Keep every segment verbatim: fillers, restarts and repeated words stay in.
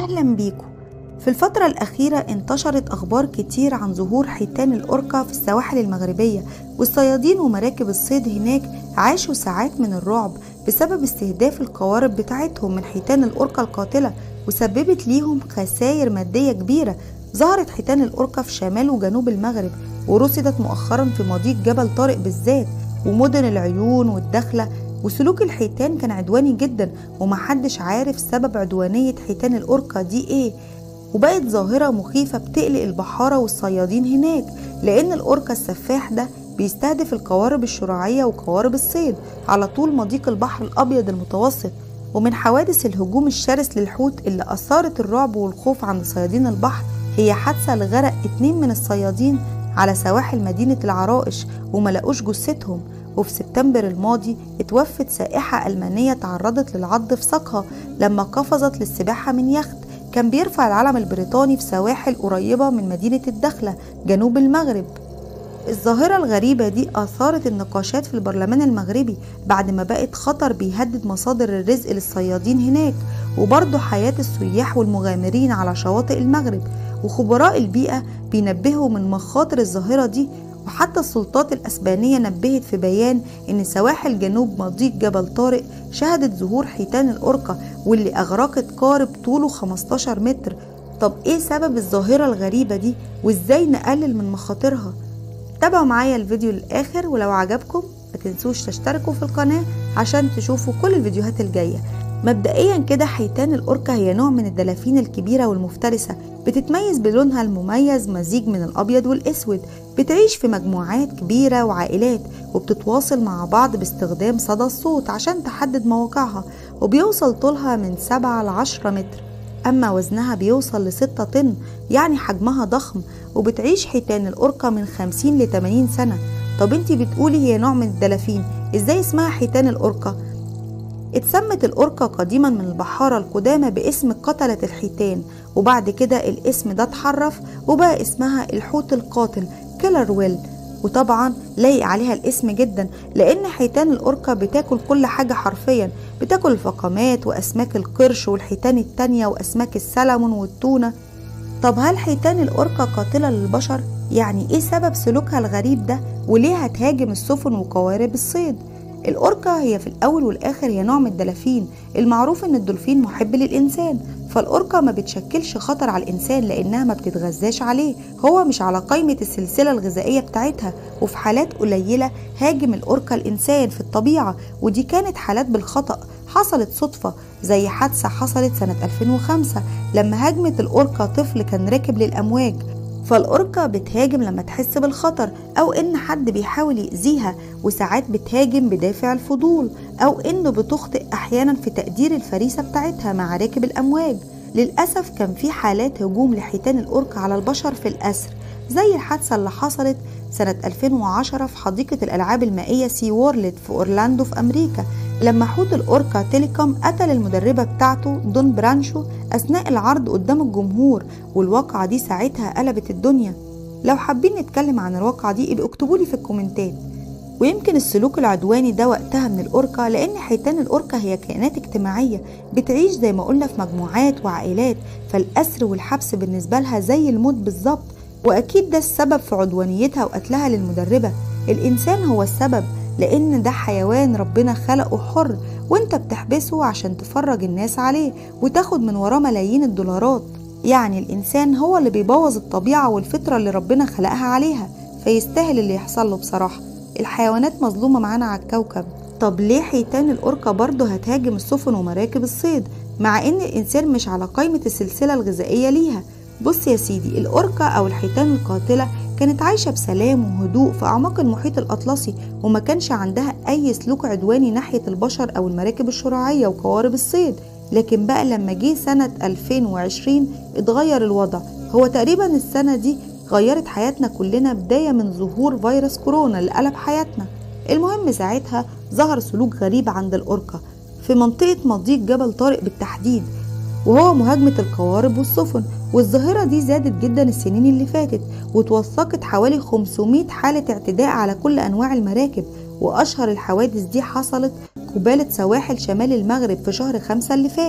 أهلا بيكم. في الفترة الأخيرة انتشرت أخبار كتير عن ظهور حيتان الأوركا في السواحل المغربية، والصيادين ومراكب الصيد هناك عاشوا ساعات من الرعب بسبب استهداف القوارب بتاعتهم من حيتان الأوركا القاتلة، وسببت ليهم خسائر مادية كبيرة. ظهرت حيتان الأوركا في شمال وجنوب المغرب، ورصدت مؤخرا في مضيق جبل طارق بالذات ومدن العيون والدخلة. وسلوك الحيتان كان عدواني جدا، ومحدش عارف سبب عدوانية حيتان الأوركا دي ايه، وبقت ظاهرة مخيفة بتقلق البحارة والصيادين هناك، لأن الأوركا السفاح ده بيستهدف القوارب الشراعية وقوارب الصيد على طول مضيق البحر الأبيض المتوسط. ومن حوادث الهجوم الشرس للحوت اللي أثارت الرعب والخوف عند صيادين البحر هي حادثة لغرق اتنين من الصيادين على سواحل مدينة العرائش وملقوش جثتهم. وفي سبتمبر الماضي اتوفت سائحة ألمانية تعرضت للعض في ساقها لما قفزت للسباحة من يخت كان بيرفع العلم البريطاني في سواحل قريبة من مدينة الدخلة جنوب المغرب. الظاهرة الغريبة دي أثارت النقاشات في البرلمان المغربي بعد ما بقت خطر بيهدد مصادر الرزق للصيادين هناك وبرضه حياة السياح والمغامرين على شواطئ المغرب. وخبراء البيئة بينبهوا من مخاطر الظاهرة دي، وحتى السلطات الأسبانية نبهت في بيان إن سواحل جنوب مضيق جبل طارق شهدت ظهور حيتان الأوركا واللي أغرقت قارب طوله خمستاشر متر. طب إيه سبب الظاهرة الغريبة دي وإزاي نقلل من مخاطرها؟ تابعوا معايا الفيديو للآخر، ولو عجبكم ما تنسوش تشتركوا في القناة عشان تشوفوا كل الفيديوهات الجاية. مبدئيا كده حيتان الأوركا هي نوع من الدلافين الكبيرة والمفترسة، بتتميز بلونها المميز مزيج من الأبيض والأسود. بتعيش في مجموعات كبيرة وعائلات، وبتتواصل مع بعض باستخدام صدى الصوت عشان تحدد مواقعها، وبيوصل طولها من سبعة لعشرة متر، أما وزنها بيوصل لستة طن، يعني حجمها ضخم. وبتعيش حيتان الأوركا من خمسين لتمانين سنة. طب انتي بتقولي هي نوع من الدلافين، ازاي اسمها حيتان الأوركا؟ اتسمت الأوركا قديما من البحارة القدامى باسم قتلة الحيتان، وبعد كده الاسم ده اتحرف وبقى اسمها الحوت القاتل كيلر ويل. وطبعا لايق عليها الاسم جدا، لان حيتان الأوركا بتاكل كل حاجة حرفيا، بتاكل الفقامات واسماك القرش والحيتان التانية واسماك السلمون والتونة. طب هل حيتان الأوركا قاتلة للبشر؟ يعني ايه سبب سلوكها الغريب ده وليه هتهاجم السفن وقوارب الصيد؟ الأوركا هي في الأول والآخر هي نوع من الدلافين. المعروف إن الدولفين محب للإنسان، فالأوركا ما بتشكلش خطر على الإنسان لأنها ما بتتغذاش عليه، هو مش على قائمة السلسلة الغذائية بتاعتها. وفي حالات قليلة هاجم الأوركا الإنسان في الطبيعة، ودي كانت حالات بالخطأ حصلت صدفة، زي حادثة حصلت سنة ألفين وخمسة لما هاجمت الأوركا طفل كان راكب للأمواج. فالأوركا بتهاجم لما تحس بالخطر أو إن حد بيحاول يأذيها، وساعات بتهاجم بدافع الفضول أو إنه بتخطئ أحيانا في تقدير الفريسة بتاعتها مع راكب الأمواج. للأسف كان في حالات هجوم لحيتان الأوركا على البشر في الأسر، زي الحادثة اللي حصلت سنة ألفين وعشرة في حديقة الألعاب المائية سي وورلد في أورلاندو في أمريكا، لما حوت الأوركا تيليكوم قتل المدربة بتاعته دون برانشو أثناء العرض قدام الجمهور، والواقعة دي ساعتها قلبت الدنيا. لو حابين نتكلم عن الواقعة دي يبقى اكتبولي في الكومنتات. ويمكن السلوك العدواني ده وقتها من الأوركا لأن حيتان الأوركا هي كائنات اجتماعية بتعيش زي ما قلنا في مجموعات وعائلات، فالأسر والحبس بالنسبة لها زي الموت بالظبط، وأكيد ده السبب في عدوانيتها وقتلها للمدربة. الإنسان هو السبب، لأن ده حيوان ربنا خلقه حر، وانت بتحبسه عشان تفرج الناس عليه وتاخد من وراه ملايين الدولارات. يعني الإنسان هو اللي بيبوظ الطبيعة والفطرة اللي ربنا خلقها عليها، فيستاهل اللي يحصل له بصراحة. الحيوانات مظلومة معانا على الكوكب. طب ليه حيتان الأوركا برضه هتهاجم السفن ومراكب الصيد مع ان الإنسان مش على قائمة السلسلة الغذائية ليها؟ بص يا سيدي، الأوركا أو الحيتان القاتلة كانت عايشة بسلام وهدوء في أعماق المحيط الأطلسي، وما كانش عندها أي سلوك عدواني ناحية البشر أو المراكب الشراعية وقوارب الصيد. لكن بقى لما جه سنة ألفين وعشرين اتغير الوضع. هو تقريبا السنة دي غيرت حياتنا كلنا، بداية من ظهور فيروس كورونا اللي قلب حياتنا. المهم ساعتها ظهر سلوك غريب عند الأوركا في منطقة مضيق جبل طارق بالتحديد، وهو مهاجمة القوارب والسفن. والظاهرة دي زادت جدا السنين اللي فاتت، وتوثقت حوالي خمسمائة حالة اعتداء على كل أنواع المراكب. وأشهر الحوادث دي حصلت قبالة سواحل شمال المغرب في شهر خمسة اللي فات.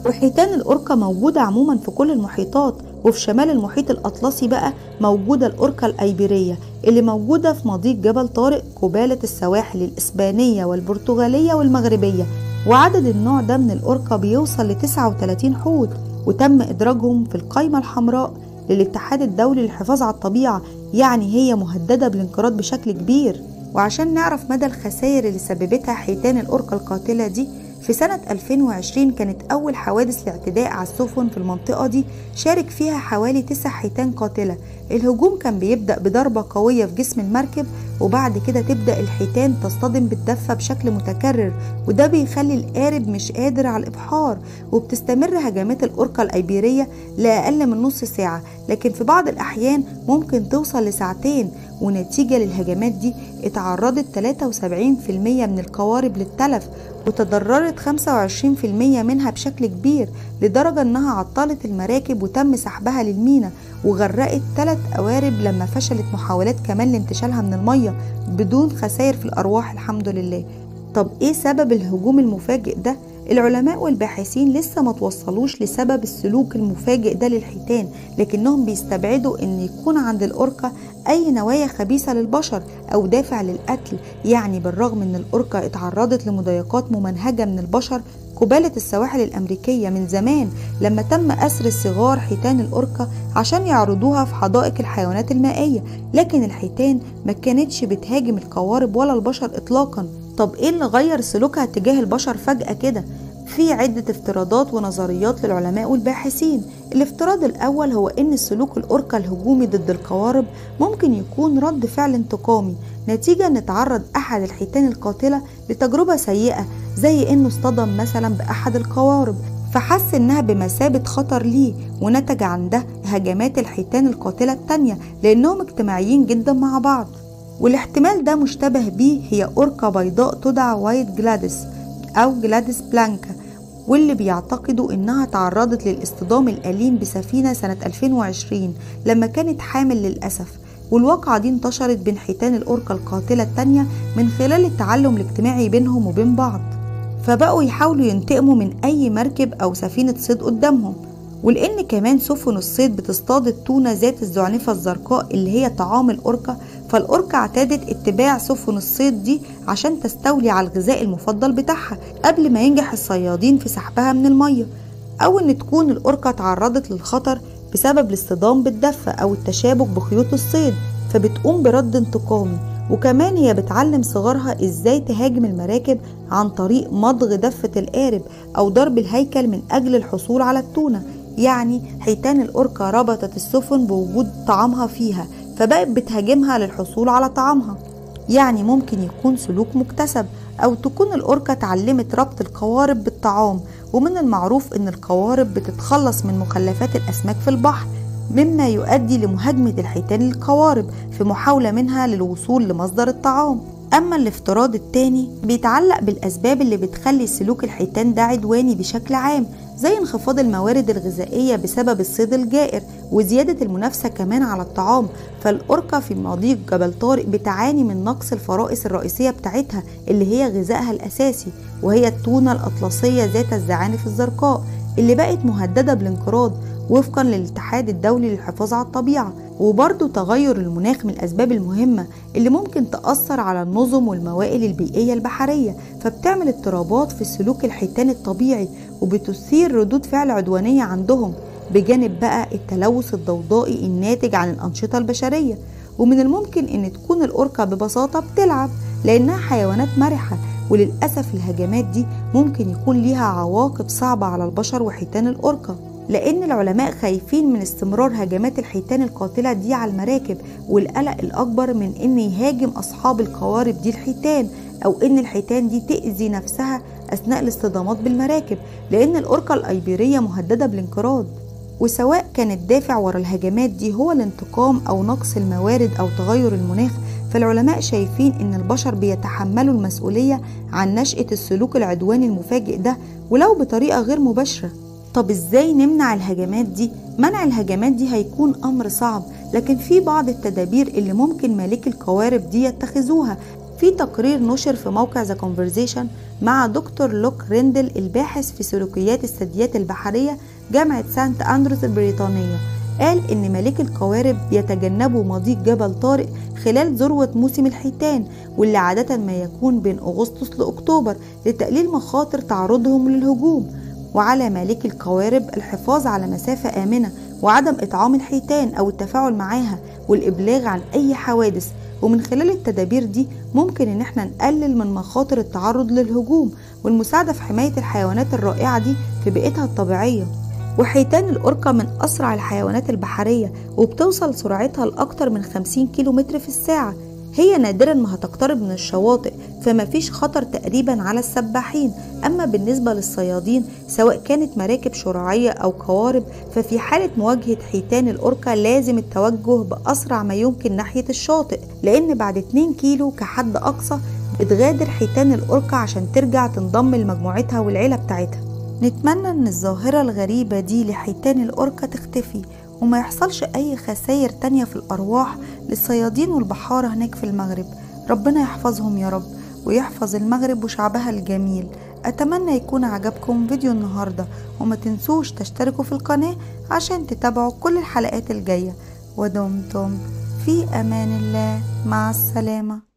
وحيتان الأوركا موجودة عموما في كل المحيطات، وفي شمال المحيط الأطلسي بقى موجودة الأوركا الأيبيرية اللي موجودة في مضيق جبل طارق قبالة السواحل الإسبانية والبرتغالية والمغربية. وعدد النوع ده من الأوركا بيوصل ل تسعة وثلاثين حوت، وتم إدراجهم في القائمة الحمراء للاتحاد الدولي للحفاظ على الطبيعة، يعني هي مهددة بالانقراض بشكل كبير. وعشان نعرف مدى الخسائر اللي سببتها حيتان الأوركا القاتلة دي، في سنة ألفين وعشرين كانت أول حوادث الاعتداء على السفن في المنطقة دي شارك فيها حوالي تسع حيتان قاتلة. الهجوم كان بيبدأ بضربة قوية في جسم المركب، وبعد كده تبدأ الحيتان تصطدم بالدفة بشكل متكرر، وده بيخلي القارب مش قادر على الإبحار. وبتستمر هجمات الأوركا الأيبيرية لأقل من نص ساعة، لكن في بعض الأحيان ممكن توصل لساعتين. ونتيجة للهجمات دي اتعرضت ثلاثة وسبعين بالمية من القوارب للتلف، وتضررت خمسة وعشرين بالمية منها بشكل كبير، لدرجة انها عطلت المراكب وتم سحبها للمينا، وغرقت ثلاث قوارب لما فشلت محاولات كمان لانتشالها من المية بدون خسائر في الأرواح الحمد لله. طب ايه سبب الهجوم المفاجئ ده؟ العلماء والباحثين لسه ما توصلوش لسبب السلوك المفاجئ ده للحيتان، لكنهم بيستبعدوا ان يكون عند الأوركا اي نوايا خبيثة للبشر او دافع للقتل. يعني بالرغم ان الأوركا اتعرضت لمضايقات ممنهجة من البشر قبالة السواحل الأمريكية من زمان، لما تم أسر صغار حيتان الأوركا عشان يعرضوها في حدائق الحيوانات المائية، لكن الحيتان ما كانتش بتهاجم القوارب ولا البشر إطلاقا. طب ايه اللي غير سلوكها تجاه البشر فجأة كده؟ في عدة افتراضات ونظريات للعلماء والباحثين. الافتراض الأول هو إن سلوك الأوركا الهجومي ضد القوارب ممكن يكون رد فعل انتقامي، نتيجة أن تعرض أحد الحيتان القاتلة لتجربة سيئة، زي إنه اصطدم مثلا بأحد القوارب فحس إنها بمثابة خطر ليه، ونتج عن ده هجمات الحيتان القاتلة التانية لأنهم اجتماعيين جدا مع بعض. والاحتمال ده مشتبه بيه هي أوركا بيضاء تدعى وايت جلاديس أو جلاديس بلانكا، واللي بيعتقدوا إنها تعرضت للاصطدام الأليم بسفينة سنة ألفين وعشرين لما كانت حامل للأسف. والواقعة دي انتشرت بين حيتان الأوركا القاتلة التانية من خلال التعلم الاجتماعي بينهم وبين بعض، فبقوا يحاولوا ينتقموا من أي مركب أو سفينة صيد قدامهم. ولأن كمان سفن الصيد بتصطاد التونة ذات الزعنفة الزرقاء اللي هي طعام الأوركا، فالأوركا اعتادت اتباع سفن الصيد دي عشان تستولي على الغذاء المفضل بتاعها قبل ما ينجح الصيادين في سحبها من المية، أو إن تكون الأوركا تعرضت للخطر بسبب الاصطدام بالدفة أو التشابك بخيوط الصيد، فبتقوم برد انتقامي. وكمان هي بتعلم صغارها ازاي تهاجم المراكب عن طريق مضغ دفة القارب أو ضرب الهيكل من أجل الحصول على التونة. يعني حيتان الأوركا ربطت السفن بوجود طعامها فيها، فبقت بتهاجمها للحصول على طعامها. يعني ممكن يكون سلوك مكتسب، أو تكون الأوركا اتعلمت ربط القوارب بالطعام. ومن المعروف إن القوارب بتتخلص من مخلفات الأسماك في البحر، مما يؤدي لمهاجمة الحيتان للقوارب في محاولة منها للوصول لمصدر الطعام. أما الافتراض التاني بيتعلق بالأسباب اللي بتخلي سلوك الحيتان ده عدواني بشكل عام، زي انخفاض الموارد الغذائية بسبب الصيد الجائر وزيادة المنافسة كمان على الطعام. فالأوركا في مضيق جبل طارق بتعاني من نقص الفرائس الرئيسية بتاعتها اللي هي غذائها الأساسي، وهي التونة الأطلسية ذات الزعانف الزرقاء اللي بقت مهددة بالانقراض وفقا للاتحاد الدولي للحفاظ على الطبيعة. وبرضه تغير المناخ من الأسباب المهمة اللي ممكن تأثر على النظم والموائل البيئية البحرية، فبتعمل اضطرابات في سلوك الحيتان الطبيعي وبتثير ردود فعل عدوانية عندهم، بجانب بقى التلوث الضوضائي الناتج عن الأنشطة البشرية. ومن الممكن أن تكون الأوركا ببساطة بتلعب لأنها حيوانات مرحة، وللأسف الهجمات دي ممكن يكون ليها عواقب صعبة على البشر وحيتان الأوركا، لأن العلماء خايفين من استمرار هجمات الحيتان القاتلة دي على المراكب، والقلق الأكبر من أن يهاجم أصحاب القوارب دي الحيتان، أو أن الحيتان دي تأذي نفسها أثناء الاصطدامات بالمراكب، لأن الأوركا الأيبيرية مهددة بالانقراض. وسواء كان الدافع ورا الهجمات دي هو الانتقام أو نقص الموارد أو تغير المناخ، فالعلماء شايفين أن البشر بيتحملوا المسؤولية عن نشأة السلوك العدواني المفاجئ ده ولو بطريقة غير مباشرة. طب ازاي نمنع الهجمات دي؟ منع الهجمات دي هيكون أمر صعب، لكن في بعض التدابير اللي ممكن مالكي القوارب دي يتخذوها. في تقرير نشر في موقع ذا كونفرزيشن مع دكتور لوك ريندل الباحث في سلوكيات الثدييات البحرية جامعة سانت أندروز البريطانية، قال إن ملاك القوارب بيتجنبوا مضيق جبل طارق خلال ذروة موسم الحيتان، واللي عادة ما يكون بين أغسطس لأكتوبر لتقليل مخاطر تعرضهم للهجوم. وعلى ملاك القوارب الحفاظ على مسافة آمنة وعدم إطعام الحيتان أو التفاعل معاها والإبلاغ عن أي حوادث، ومن خلال التدابير دي ممكن إن احنا نقلل من مخاطر التعرض للهجوم والمساعدة في حماية الحيوانات الرائعة دي في بيئتها الطبيعية. وحيتان الأوركا من أسرع الحيوانات البحرية، وبتوصل سرعتها لأكتر من خمسين كيلو متر في الساعة. هي نادرا ما هتقترب من الشواطئ، فما فيش خطر تقريبا على السباحين. أما بالنسبة للصيادين سواء كانت مراكب شراعية أو قوارب، ففي حالة مواجهة حيتان الأوركا لازم التوجه بأسرع ما يمكن ناحية الشاطئ، لأن بعد اتنين كيلو كحد أقصى بتغادر حيتان الأوركا عشان ترجع تنضم لمجموعتها والعيلة بتاعتها. نتمنى ان الظاهرة الغريبة دي لحيتان الأوركا تختفي، وما يحصلش اي خسائر تانية في الارواح للصيادين والبحارة هناك في المغرب. ربنا يحفظهم يا رب، ويحفظ المغرب وشعبها الجميل. اتمنى يكون عجبكم فيديو النهاردة، وما تنسوش تشتركوا في القناة عشان تتابعوا كل الحلقات الجاية. ودمتم في امان الله، مع السلامة.